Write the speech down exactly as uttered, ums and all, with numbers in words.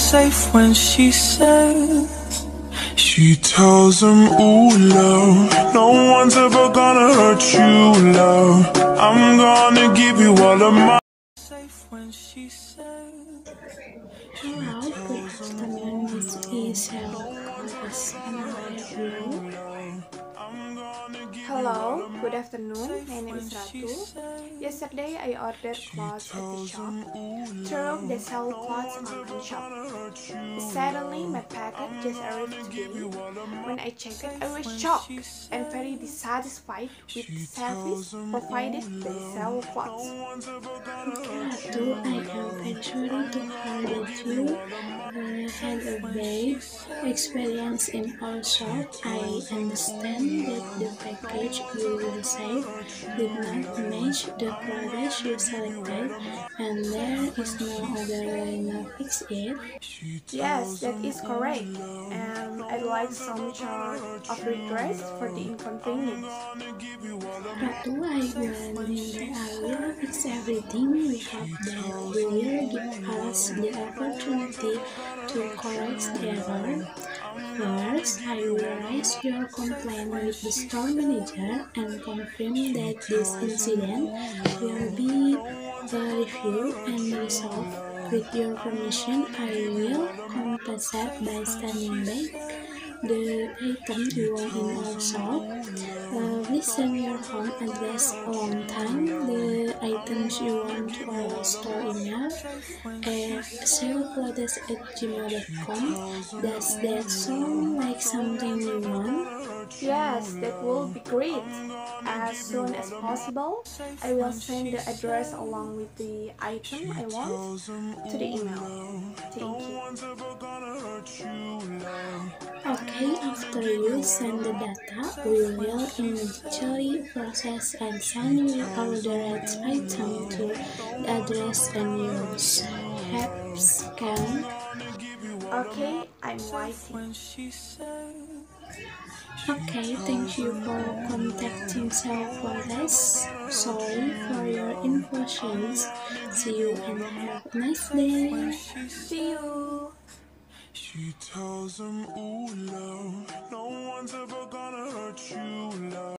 Safe when she says, she tells him, ooh, love, no one's ever gonna hurt you, love. I'm gonna give you all of my. Safe when she says. Hello, good afternoon. This is Hello. Hello, good afternoon. My name is Ratu. Yesterday I ordered clothes at the shop. Through they sell clothes online shop. Suddenly my package just arrived today. When I checked it, I was shocked and very dissatisfied with the service provided by sell clothes. Ratu, I am very sorry to hear that you uh, had a bad experience in our shop. I understand that the package you received did not match the product you selected, and there is no other way to fix it. Yes, that is correct, and I'd like some sort of redress for the inconvenience. Ratu, I guarantee that I will fix everything. We hope that you will give us the opportunity to correct the error. First, I will raise your complaint with the store manager and confirm that this incident will be reviewed and resolved. With your permission, I will compensate by sending back the item you want in our shop. Uh, please send your home address along time. The items you want to our store email at sellclothes at gmail dot com. Does that sound like something you want? Yes, that will be great. As soon as possible, I will send the address along with the item I want to the email. Thank you. Okay, after you send the data, we will immediately process and send your ordered item to the address and your have scanned. Okay, I'm waiting. Okay, thank you for contacting Self-Clothes. Sorry for your inconvenience. See you and have a nice day. See you. She tells him, ooh, love, no one's ever gonna hurt you, love.